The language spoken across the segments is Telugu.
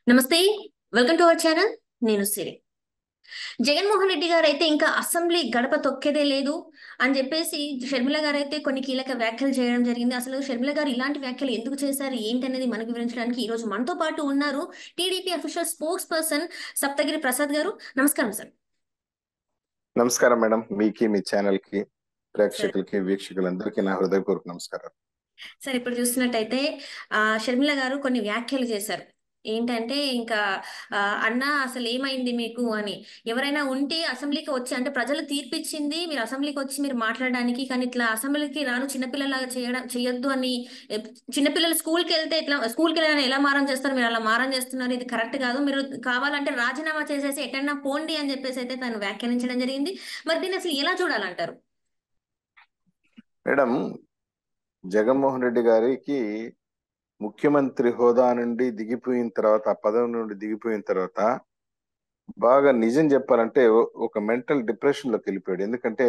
నమస్తే. Welcome to our channel. నేను సిరి. జగన్మోహన్ రెడ్డి గారైతే ఇంకా అసెంబ్లీ గడప తొక్కేదే లేదు అని చెప్పేసి షర్మిల గారైతే కొన్ని కీలక వ్యాఖ్యలు చేయడం జరిగింది. అసలు షర్మిల గారు ఇలాంటి వ్యాఖ్యలు ఎందుకు చేశారు, ఏంటనేది మనకు వివరించడానికి ఈ రోజు మనతో పాటు ఉన్నారు TDP official spokesperson Saptagiri Prasad garu. నమస్కారం సార్. నమస్కారం మేడం. మీకి మీ ఛానల్ కి సార్ ప్రేక్షకులకి వీక్షకులందరికీ నా హృదయపూర్వక నమస్కారం. సార్ ఇప్పుడు చూస్తున్నట్టయితే షర్మిల గారు కొన్ని వ్యాఖ్యలు చేశారు. ఏంటంటే ఇంకా అన్న అసలు ఏమైంది మీకు అని. ఎవరైనా ఉంటే అసెంబ్లీకి వచ్చి, అంటే ప్రజలు తీర్పిచ్చింది మీరు అసెంబ్లీకి వచ్చి మీరు మాట్లాడడానికి, కానీ ఇట్లా అసెంబ్లీకి రాను చిన్నపిల్లలాగా చేయొద్దు అని. చిన్నపిల్లలు స్కూల్కి వెళ్తే ఇట్లా స్కూల్కి వెళ్ళని ఎలా మారం చేస్తారు, మీరు అలా మారం చేస్తున్నారు, ఇది కరెక్ట్ కాదు, మీరు కావాలంటే రాజీనామా చేసేసి ఎక్కడన్నా పోండి అని చెప్పేసి అయితే తను వ్యాఖ్యానించడం జరిగింది. మరి దీన్ని అసలు ఎలా చూడాలంటారు? మేడం, జగన్మోహన్ రెడ్డి గారికి ముఖ్యమంత్రి హోదా నుండి దిగిపోయిన తర్వాత, ఆ పదవి నుండి దిగిపోయిన తర్వాత బాగా నిజం చెప్పాలంటే ఒక మెంటల్ డిప్రెషన్ లోకి వెళ్ళిపోయాడు. ఎందుకంటే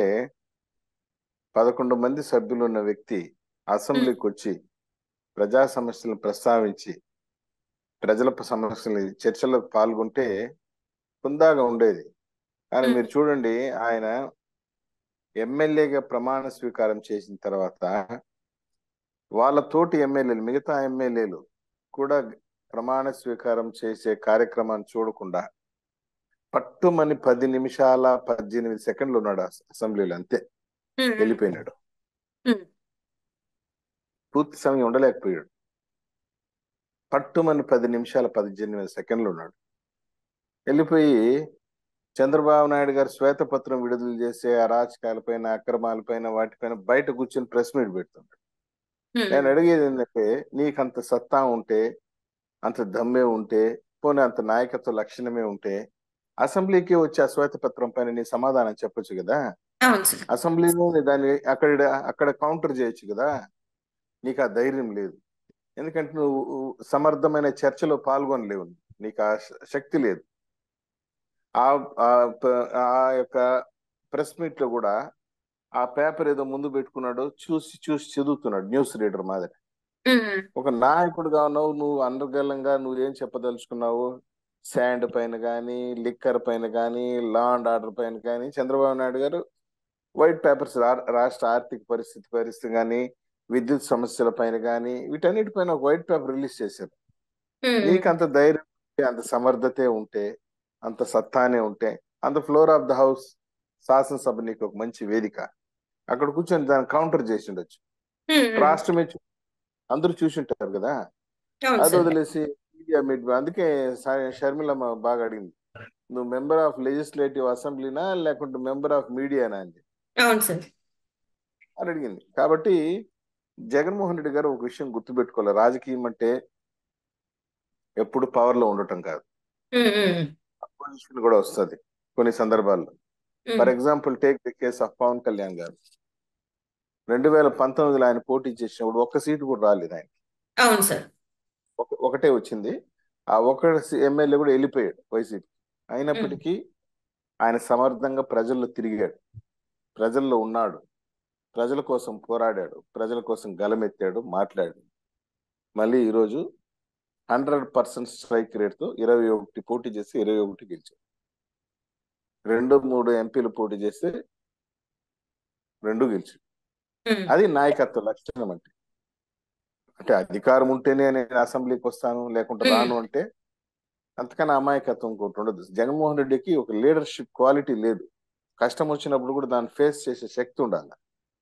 11 మంది సభ్యులు ఉన్న వ్యక్తి అసెంబ్లీకి వచ్చి ప్రజా సమస్యలను ప్రస్తావించి ప్రజల సమస్యలు చర్చలో పాల్గొంటే హుందాగా ఉండేది. కానీ మీరు చూడండి, ఆయన ఎమ్మెల్యేగా ప్రమాణ స్వీకారం చేసిన తర్వాత వాళ్ళ తోటి ఎమ్మెల్యేలు, మిగతా ఎమ్మెల్యేలు కూడా ప్రమాణ స్వీకారం చేసే కార్యక్రమాన్ని చూడకుండా పట్టుమని 10 నిమిషాల 18 సెకండ్లు ఉన్నాడు అసెంబ్లీలో, అంతే వెళ్ళిపోయినాడు. పూర్తి సమయం ఉండలేకపోయాడు. పట్టుమని 10 నిమిషాల 18 సెకండ్లు ఉన్నాడు, వెళ్ళిపోయి చంద్రబాబు నాయుడు గారు శ్వేతపత్రం విడుదల చేసే అరాచకాలపైన, అక్రమాలపైన, వాటిపైన బయట కూర్చొని ప్రెస్ మీట్ పెడుతున్నాడు. నేను అడిగేది ఏంటంటే, నీకంత సత్తా ఉంటే, అంత దమ్మే ఉంటే, పోనీ అంత నాయకత్వ లక్షణమే ఉంటే అసెంబ్లీకి వచ్చి ఆ శ్వేతపత్రం పైన నీ సమాధానం చెప్పొచ్చు కదా. అసెంబ్లీలో దాన్ని అక్కడ కౌంటర్ చేయొచ్చు కదా. నీకు ఆ ధైర్యం లేదు. ఎందుకంటే నువ్వు సమర్థమైన చర్చలో పాల్గొనలేవు, నీకు ఆ శక్తి లేదు. ఆ యొక్క ప్రెస్ మీట్ లో కూడా ఆ పేపర్ ఏదో ముందు పెట్టుకున్నాడు, చూసి చదువుతున్నాడు, న్యూస్ రీడర్ మాదిరి. ఒక నాయకుడుగా ఉన్నావు, నువ్వు అనర్గళంగా నువ్వేం చెప్పదలుచుకున్నావు, శాండ్ పైన కానీ, లిక్కర్ పైన కానీ, లా అండ్ ఆర్డర్ పైన కానీ, చంద్రబాబు నాయుడు గారు వైట్ పేపర్స్, రాష్ట్ర ఆర్థిక పరిస్థితి కానీ, విద్యుత్ సమస్యల పైన కానీ, వీటన్నిటిపైన ఒక వైట్ పేపర్ రిలీజ్ చేశారు. నీకు అంత ధైర్యం, అంత సమర్థతే ఉంటే, అంత సత్తానే ఉంటే, అంత ఫ్లోర్ ఆఫ్ ద హౌస్, శాసనసభ నీకు ఒక మంచి వేదిక, అక్కడ కూర్చొని దాన్ని కౌంటర్ చేసి ఉండొచ్చు. రాష్ట్రమే అందరూ చూసింటారు కదా. అది వదిలేసి మీడియా మీట్, అందుకే షర్మిలమ్మ బాగా అడిగింది, నువ్వు మెంబర్ ఆఫ్ లెజిస్లేటివ్ అసెంబ్లీనా లేకుంటే మెంబర్ ఆఫ్ మీడియానా అని అడిగింది. కాబట్టి జగన్మోహన్ రెడ్డి గారు ఒక విషయం గుర్తుపెట్టుకోవాలి, రాజకీయం అంటే ఎప్పుడు పవర్ లో ఉండటం కాదు, అపోజిషన్ కూడా వస్తుంది కొన్ని సందర్భాల్లో. For example take the case of Pawan Kalyan garu. 2019లో ఆయన పోటీ చేసినప్పుడు ఒక్క సీటు కూడా రాలేదు ఆయన. అవును సార్. ఒకటే వచ్చింది. ఆ ఒక ఎమ్మెల్యే కూడా వెళ్ళిపోయాడు వైసీపీ. అయినప్పటికీ ఆయన సమర్థంగా ప్రజల్లో తిరిగాడు, ప్రజల్లో ఉన్నాడు, ప్రజల కోసం పోరాడాడు, ప్రజల కోసం గలమెత్తాడు, మాట్లాడాడు. మళ్ళీ ఈరోజు 100% స్ట్రైక్ రేట్ తో 21 పోటీ చేసి 21 గెలిచాడు. 2-3 ఎంపీలు పోటీ చేస్తే 2 గెలిచాడు. అది నాయకత్వ లక్షణం. అంటే అధికారం ఉంటేనే నేను అసెంబ్లీకి వస్తాను లేకుంటే రాను అంటే అంతకన్నా అమాయకత్వం ఇంకోటి ఉండదు. జగన్మోహన్ రెడ్డికి ఒక లీడర్షిప్ క్వాలిటీ లేదు. కష్టం వచ్చినప్పుడు కూడా దాన్ని ఫేస్ చేసే శక్తి ఉండాలి.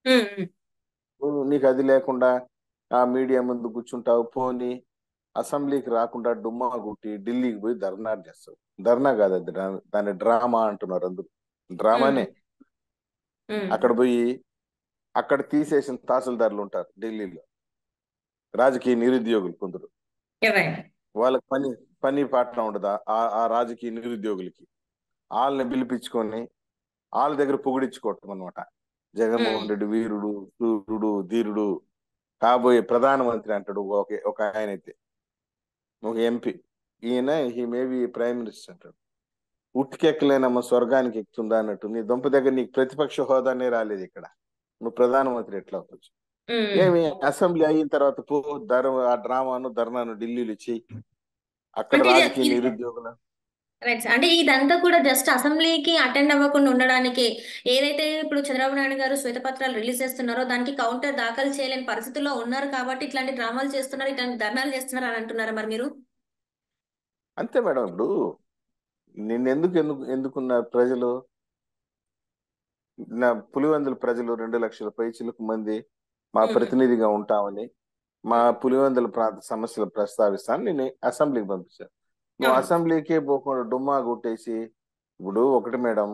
నీకు అది లేకుండా ఆ మీడియా ముందు కూర్చుంటావు, పోని అసెంబ్లీకి రాకుండా డుమ్మా గుట్టి ఢిల్లీకి పోయి ధర్నా చేస్తావు. ధర్నా కాదు అది, దాన్ని డ్రామా అంటున్నారు అందరూ. డ్రామానే. అక్కడ పోయి అక్కడ తీసేసిన తహసీల్దార్లు ఉంటారు ఢిల్లీలో, రాజకీయ నిరుద్యోగులు కొందరు, వాళ్ళకి పని పాటన ఉండదా ఆ రాజకీయ నిరుద్యోగులకి. వాళ్ళని పిలిపించుకొని వాళ్ళ దగ్గర పొగిడించుకోవటం అనమాట. జగన్మోహన్ రెడ్డి వీరుడు, సూర్యుడు, ధీరుడు, కాబోయే ప్రధానమంత్రి అంటాడు ఒక ఆయన అయితే, ఒక ఎంపీ. ఈయన హీ మేబీ ప్రైమ్ మినిస్టర్ అంటాడు. ఉట్టికెక్కలేనమ్మ స్వర్గానికి ఎక్కుతుందా అన్నట్టు. నీ దొంప దగ్గర నీకు ప్రతిపక్ష హోదానే రాలేదు, ఇక్కడ నువ్వు ప్రధానమంత్రి ఎట్లా అవ్వచ్చు? ఏమి అసెంబ్లీ అయిన తర్వాత పో, ఆ డ్రామాను ధర్నాను ఢిల్లీలో చెయ్యి. అక్కడ అంటే రాజకీయ ఇది నిరుద్యోగుల రైట్ సార్. అంటే ఇదంతా కూడా జస్ట్ అసెంబ్లీకి అటెండ్ అవ్వకుండా ఉండడానికి, ఏదైతే ఇప్పుడు చంద్రబాబు నాయుడు గారు శ్వేతపత్రాలు రిలీజ్ చేస్తున్నారో దానికి కౌంటర్ దాఖలు చేయలేని పరిస్థితుల్లో ఉన్నారు కాబట్టి ఇట్లాంటి డ్రామాలు చేస్తున్నారు, ఇట్లాంటి ధర్నాలు చేస్తున్నారు అని అంటున్నారా మరి మీరు? అంతే మేడం. ఇప్పుడు ఎందుకున్నారు ప్రజలు? నా పులివెందుల ప్రజలు 2 లక్షల పైచిలకు మంది మా ఉమ్, ప్రతినిధిగా ఉంటామని, మా ఉమ్, పులివెందుల ప్రాంత సమస్యలు ప్రస్తావిస్తాను నేను అసెంబ్లీకి పంపించాను. నువ్వు అవును. అసెంబ్లీకే పోకుండా డుమ్మా కొట్టేసి, ఇప్పుడు ఒకటి మేడం,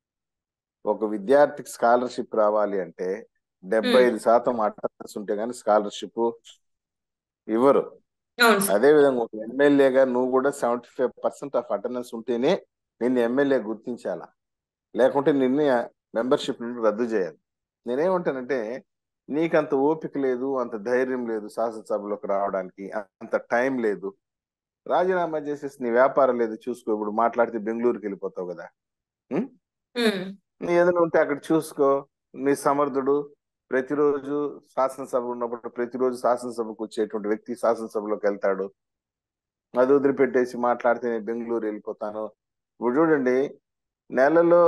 ఒక విద్యార్థికి స్కాలర్షిప్ రావాలి అంటే డెబ్బై ఉమ్, ఐదు శాతం అటెండెన్స్ ఉంటే గానీ స్కాలర్షిప్ ఇవ్వరు. అవును సార్. అదే విధంగా ఒక ఎమ్మెల్యేగా నువ్వు కూడా 75% ఆఫ్ అటెండెన్స్ ఉంటేనే నిన్ను ఎమ్మెల్యే గుర్తించాలా, లేకుంటే నిన్ను మెంబర్షిప్ నుండి రద్దు చేయాలి. నేనేమంటానంటే, నీకంత ఓపిక లేదు, అంత ధైర్యం లేదు శాసనసభలోకి రావడానికి, అంత టైం లేదు, రాజీనామా చేసేసి నీ వ్యాపారం లేదు చూసుకో. ఇప్పుడు మాట్లాడితే బెంగళూరుకి వెళ్ళిపోతావు కదా. ఉం? ఉమ్, నీ ఏదైనా ఉంటే అక్కడ చూసుకో. నీ సమర్థుడు ప్రతిరోజు శాసనసభ ఉన్నప్పుడు ప్రతిరోజు శాసనసభకు వచ్చేటువంటి వ్యక్తి శాసనసభలోకి వెళ్తాడు. అది వదిలిపెట్టేసి మాట్లాడితే నేను బెంగళూరు వెళ్ళిపోతాను. ఇప్పుడు చూడండి, నెలలో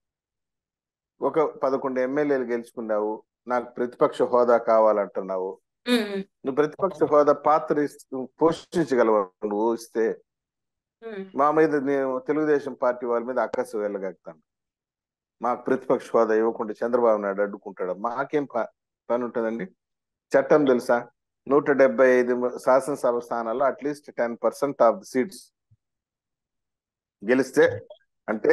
ఒక 11 ఎమ్మెల్యేలు గెలుచుకున్నావు, నాకు ప్రతిపక్ష హోదా కావాలంటున్నావు. ఉమ్, నువ్వు ప్రతిపక్ష హోదా పాత్ర పోషించగలవు నువ్వు ఇస్తే. ఉమ్, మా మీద నేను తెలుగుదేశం పార్టీ వాళ్ళ మీద అక్కసు వెళ్ళగలుగుతాను. మాకు ప్రతిపక్ష హోదా ఇవ్వకుండా చంద్రబాబు నాయుడు అడ్డుకుంటాడు, మాకేం పని ఉంటుందండి? చట్టం తెలుసా? 175 శాసనసభ స్థానాల్లో అట్లీస్ట్ 10% ఆఫ్ ది సీట్స్ గెలిస్తే, అంటే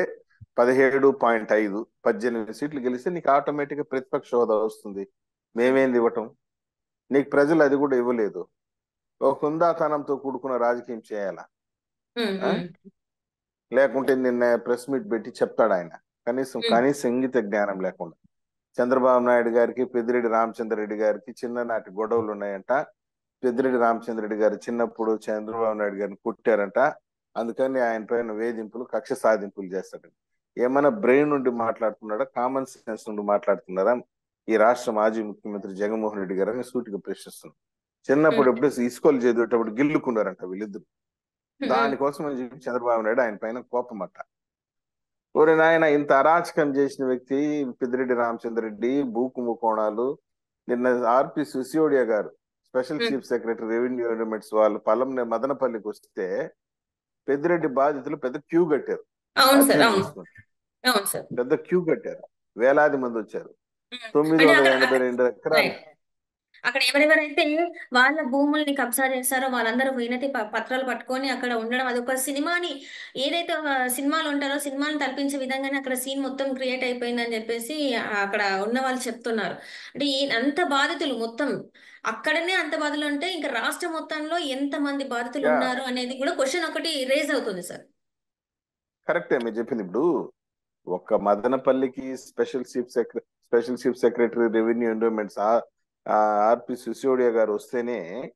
17.5 18 సీట్లు గెలిస్తే నీకు ఆటోమేటిక్ గా ప్రతిపక్ష హోదా వస్తుంది. మేమేంది ఇవ్వటం? నీకు ప్రజలు అది కూడా ఇవ్వలేదు. ఒక హుందాతనంతో కూడుకున్న రాజకీయం చేయాలా? ఉమ్, ఆ? ఉమ్, లేకుంటే నిన్న ప్రెస్ మీట్ పెట్టి చెప్తాడు ఆయన, కనీసం ఉమ్, కనీస ఇంగిత జ్ఞానం లేకుండా. చంద్రబాబు నాయుడు గారికి పెద్దిరెడ్డి రామచంద్రరెడ్డి గారికి చిన్ననాటి గొడవలు ఉన్నాయంట. పెద్దిరెడ్డి రామచంద్రరెడ్డి గారు చిన్నప్పుడు చంద్రబాబు నాయుడు గారిని కొట్టారంట. అందుకని ఆయన పైన వేధింపులు, కక్ష సాధింపులు చేస్తాడు. ఏమైనా బ్రెయిన్ నుండి మాట్లాడుతున్నాడా, కామన్ సెన్స్ నుండి మాట్లాడుతున్నారా ఈ రాష్ట్ర మాజీ ముఖ్యమంత్రి జగన్మోహన్ రెడ్డి గారు అని సూటిగా ప్రశ్నిస్తున్నాడు. చిన్నప్పుడు ఉమ్, ఎప్పుడు ఇసుకలు చదివేటప్పుడు గిల్లుకున్నారంట వీళ్ళిద్దరు. ఉమ్, దానికోసం అని చెప్పి చంద్రబాబు నాయుడు ఆయన పైన కోపమట. ఓరి నాయన, ఇంత అరాచకం చేసిన వ్యక్తి పెద్దిరెడ్డి రామచంద్రరెడ్డి, భూ కుంభకోణాలు. నిన్న RP Sisodia garu, special um. Chief secretary revenue elements వాళ్ళు మదనపల్లికి వస్తే పెద్దిరెడ్డి బాధితులు పెద్ద క్యూ కట్టారు. అవును సార్. అర్జీలు అవును. తీసుకుని అవును సార్. పెద్ద క్యూ కట్టారు. వేలాది మంది వచ్చారు. ఉమ్. తొమ్మిది అంటే వందల అక్కడ ఎనభై రెండు ఎకరాలు రైట్. అక్కడ ఎవరెవరైతే వాళ్ళ భూముల్ని కబ్జా చేస్తారో వాళ్ళందరూ వినతి పత్రాలు పట్టుకొని అక్కడ ఉండడం, అదొక సినిమాని, ఏదైతే ఒక సినిమాలు ఉంటారో సినిమాని తలపించే విధంగానే అక్కడ సీన్ మొత్తం క్రియేట్ అయిపోయిందని చెప్పేసి అక్కడ ఉన్న వాళ్ళు చెప్తున్నారు. అంటే అంత బాధితులు మొత్తం అక్కడనే అంత బాధలు ఉంటే ఇంకా రాష్ట్రం మొత్తంలో ఎంత మంది బాధితులు యా, ఉన్నారు అనేది కూడా క్వశ్చన్ ఒకటి రేజ్ అవుతుంది సార్. కరెక్టే మీరు చెప్పింది. ఇప్పుడు ఒక మదనపల్లికి special chief secretary revenue endowments RP Sisodia garu వస్తేనే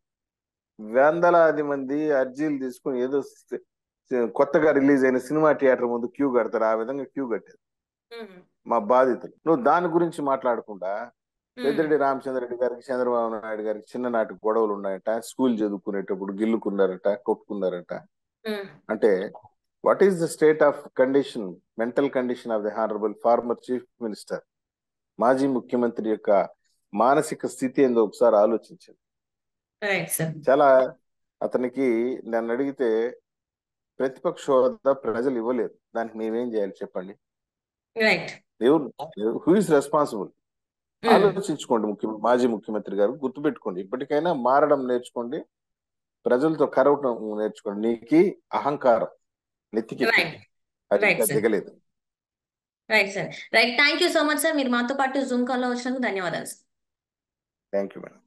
వందలాది మంది అర్జీలు తీసుకుని ఏదో కొత్తగా రిలీజ్ అయిన సినిమా థియేటర్ ముందు క్యూ కడతారు. ఆ విధంగా క్యూ కట్టారు ఉమ్, మా బాధితులు. నువ్వు దాని గురించి మాట్లాడకుండా ఉమ్, పెద్దిరెడ్డి రామచంద్రరెడ్డి గారికి చంద్రబాబు నాయుడు గారికి చిన్ననాటి గొడవలు ఉన్నాయట, స్కూల్ చదువుకునేటప్పుడు గిల్లుకున్నారట, కొట్టుకున్నారట. ఉమ్. అంటే what is the state of condition, mental condition of the honourable former chief minister? మాజీ ముఖ్యమంత్రి యొక్క మానసిక స్థితి ఏందో ఒకసారి ఆలోచించండి. Right sir. చాలా అతనికి నన్ను అడిగితే ప్రతిపక్ష హోదా ప్రజలు ఇవ్వలేదు, దానికి మేమేం చేయాలి చెప్పండి? రైట్. Who is responsible? ఆలోచించుకోండి. మాజీ ముఖ్యమంత్రి గారు గుర్తుపెట్టుకోండి, ఇప్పటికైనా మారడం నేర్చుకోండి, ప్రజలతో కరవటం నేర్చుకోండి. నీకు అహంకారం నెత్తికెక్కింది, రైట్. అది రైట్ ఇంకా సార్. దిగలేదు. Right sir. Right. Thank you so much sir. మీరు మాతో పాటు జూమ్ కాల్లో వచ్చినందుకు ధన్యవాదాలు సార్. Thank you madam.